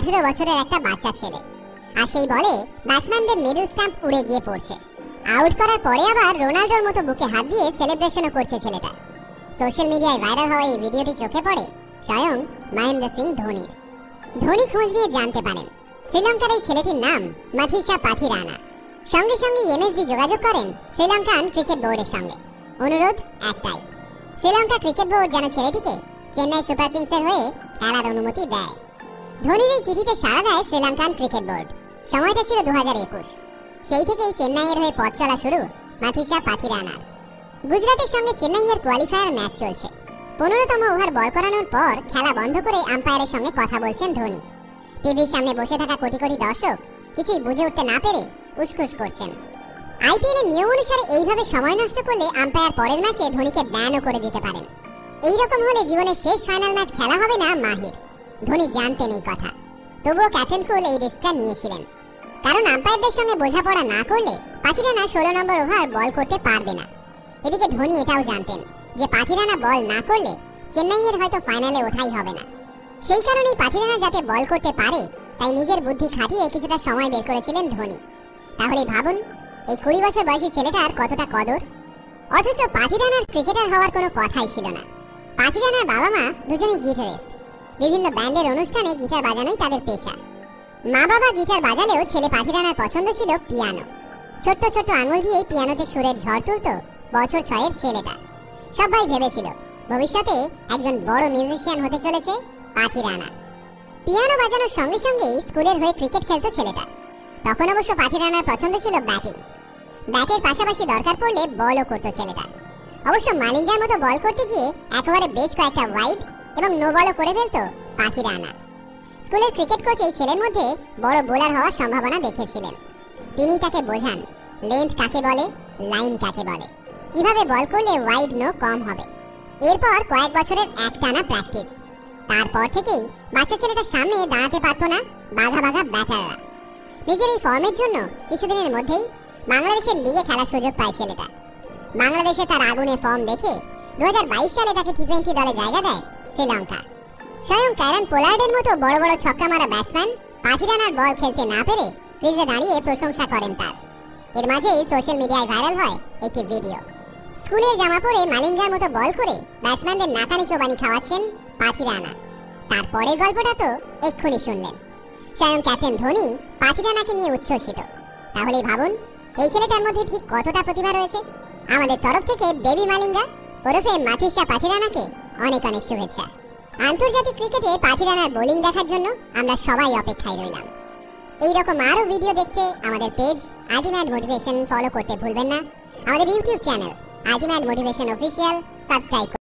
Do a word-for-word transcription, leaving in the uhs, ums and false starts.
আঠেরো বছরের একটা বাচ্চা ছেলে, আর সেই বলে ব্যাটসম্যানদের মিডল স্টাম্প উড়ে গিয়ে পড়ছে। আউট করার পরে আবার রোনাল্ডোর মতো বুকে হাত দিয়ে সেলিব্রেশনও করছে ছেলেটা। সোশ্যাল মিডিয়ায় ভাইরাল হওয়া এই ভিডিওটি চোখে পড়ে স্বয়ং মহেন্দ্র সিং ধোনির। ধোনি খোঁজ নিয়ে জানতে পারেন শ্রীলঙ্কার এই ছেলেটির নাম মাথিসা পাথিরানা। সঙ্গে সঙ্গে এমএসডি যোগাযোগ করেন শ্রীলঙ্কান ক্রিকেট বোর্ডের সঙ্গে। অনুরোধ একটাই, শ্রীলঙ্কা ক্রিকেট বোর্ড যেন ছেলেটিকে চেন্নাই সুপার কিংসের হয়ে খেলার অনুমতি দেয়। ধোনির এই চিঠিতে সাড়া দেয় শ্রীলঙ্কান ক্রিকেট বোর্ড। সময়টা ছিল দু হাজার একুশ। সেই থেকেই চেন্নাইয়ের হয়ে পথ চলা শুরু মাথিসা পাথিরানার। গুজরাটের সঙ্গে চেন্নাইয়ের কোয়ালিফায়ার ম্যাচ চলছে। পনেরোতম ওভার বল করানোর পর খেলা বন্ধ করে আম্পায়ারের সঙ্গে কথা বলছেন ধোনি। টিভির সামনে বসে থাকা কোটি কোটি দর্শক কিছুই বুঝে উঠতে না পেরে উসখুস করছেন। আইপিএল এর নিয়ম অনুসারে এইভাবে সময় নষ্ট করলে আম্পায়ার পরের ম্যাচে ধোনিকে ব্যানও করে দিতে পারেন। এইরকম হলে জীবনের শেষ ফাইনাল ম্যাচ খেলা হবে না মাহির। ধোনি জানতেন এই কথা, তবুও ক্যাপ্টেন কুল এই রিস্কটা নিয়েছিলেন। কারণ আম্পায়ারদের সঙ্গে বোঝাপড়া না করলে পাথিরানা ষোলো নম্বর ওভার বল করতে পারবে না। এদিকে ধোনি এটাও জানতেন যে পাথিরানা বল না করলে চেন্নাইয়ের হয়তো ফাইনালে ওঠাই হবে না। সেই কারণেই পাথিরানা যাতে বল করতে পারে তাই নিজের বুদ্ধি খাটিয়ে কিছুটা সময় বের করেছিলেন ধোনি। তাহলে ভাবুন এই কুড়ি বছর বয়সী ছেলেটার কতটা কদর। অথচ পাথিরানার ক্রিকেটার হওয়ার কোনো কথাই ছিল না। পাথিরানার বাবা মা দুজনেই গিটারিস্ট। বিভিন্ন ব্যান্ডের অনুষ্ঠানে গিটার বাজানোই তাদের পেশা। মা বাবা গিটার বাজালেও ছেলে পাথিরানার পছন্দ ছিল পিয়ানো। ছোট্ট ছোট্ট আঙুল দিয়ে পিয়ানোতে সুরের ঝড় তুলত বছর ছয়ের ছেলেটা। সবাই ভেবেছিল ভবিষ্যতে একজন বড় মিউজিশিয়ান হতে চলেছে পাথিরানা। পিয়ানো বাজানোর সঙ্গে সঙ্গেই স্কুলের হয়ে ক্রিকেট খেলতো ছেলেটা। তখন অবশ্য পাথিরানার পছন্দ ছিল ব্যাটিং। ব্যাটের পাশাপাশি দরকার পড়লে বলও করতো ছেলেটা। অবশ্য মালিঙ্গার মতো বল করতে গিয়ে একেবারে বেশ কয়েকটা ওয়াইড এবং নো বলও করে ফেলতো পাথিরানা। স্কুলের ক্রিকেট কোচ এই ছেলের মধ্যে বড় বোলার হওয়ার সম্ভাবনা দেখেছিলেন। তিনি তাকে বোঝান লেন্থ কাকে বলে, লাইন কাকে বলে, কিভাবে বল করলে ওয়াইড নো কম হবে। এরপর কয়েক বছরের একটানা প্র্যাকটিস। তারপর থেকেই বাচ্চা ছেলেটার সামনে দাঁড়াতে পারতো না বাঘা বাঘা ব্যাটাররা। নিজের এই ফর্মের জন্য কিছুদিনের মধ্যেই বাংলাদেশের লিগে খেলার সুযোগ পায় ছেলেটা। বাংলাদেশে তার আগুনে ফর্ম দেখে দু হাজার বাইশ সালে তাকে টি টোয়েন্টি দলে জায়গা দেয় শ্রীলঙ্কা। স্বয়ং ক্যারন পোলার্ডের মতো বড় বড় ছক্কা মারা ব্যাটসম্যান পাথিরানার বল খেলতে না পেরে ক্রিজে দাঁড়িয়ে প্রশংসা করেন তার। এর মাঝেই সোশ্যাল মিডিয়ায় ভাইরাল হয় একটি ভিডিও। স্কুলের জামা পরে মালিঙ্গার মতো বল করে ব্যাটসম্যানদের নাকানি চোবানি খাওয়াচ্ছেন পাথিরানা। তারপরের গল্পটা তো এক্ষুনি শুনলেন। স্বয়ং ক্যাপ্টেন ধোনি পাথিরানাকে নিয়ে উচ্ছ্বসিত। তাহলেই ভাবুন এই ছেলেটার মধ্যে ঠিক কতটা প্রতিভা রয়েছে। আমাদের তরফ থেকে বেবি মালিঙ্গা ওরফে মাথিসা পাথিরানাকে অনেক অনেক শুভেচ্ছা। আন্তর্জাতিক ক্রিকেটে পাথিরানার বোলিং দেখার জন্য আমরা সবাই অপেক্ষায় রইলাম। এইরকম আরও ভিডিও দেখতে আমাদের পেজ আল্টিমেট মোটিভেশন ফলো করতে ভুলবেন না। আমাদের YouTube channel ultimate motivation official subscribe